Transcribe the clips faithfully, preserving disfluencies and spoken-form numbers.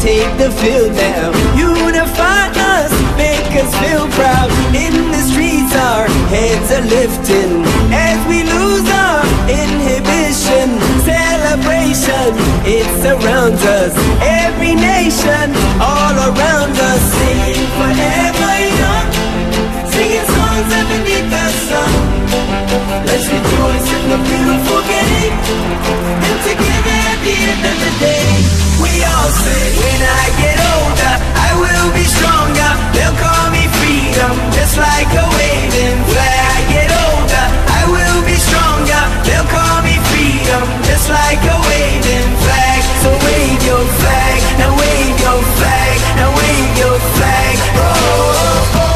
take the field now. Unify us, make us feel proud. In the streets our heads are lifting as we lose our inhibition. Celebration, it surrounds us. Every nation, all around us. Singing forever young, singing songs underneath the sun. Let's rejoice in the beautiful game, and together at the end of the day, we all say, when I get older, I will be stronger. They'll call me freedom, just like a waving flag. I get older, I will be stronger. They'll call me freedom, just like a waving flag. So wave your flag, now wave your flag, now wave your flag. Oh, oh, oh.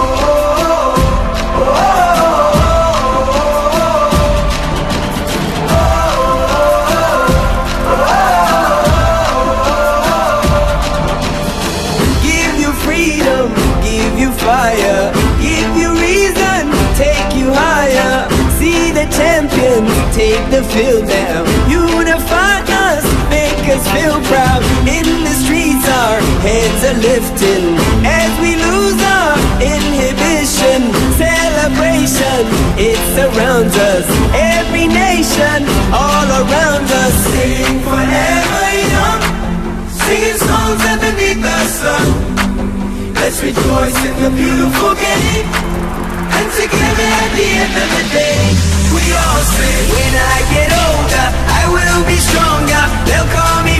Fire, give you reason, take you higher. See the champions, take the field now. Unify us, make us feel proud. In the streets our heads are lifting as we lose our inhibition. Celebration, it surrounds us. Every nation, all around us. Sing forever young, singing songs underneath the sun. Let's rejoice in the beautiful game, and together at the end of the day, we all say, when I get older, I will be stronger. They'll call me